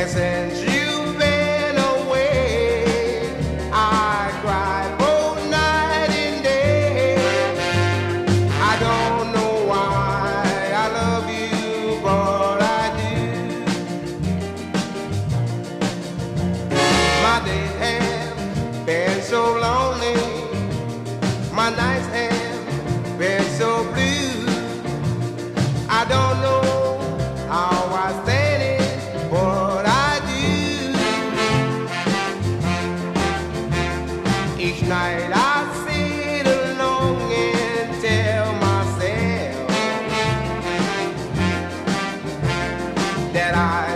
since you've been away, I cry both night and day. I don't know why I love you, but I do. My days have been so lonely, my nights have been so blue. I don't know how I stand it, but I do. Each night I sit alone and tell myself that I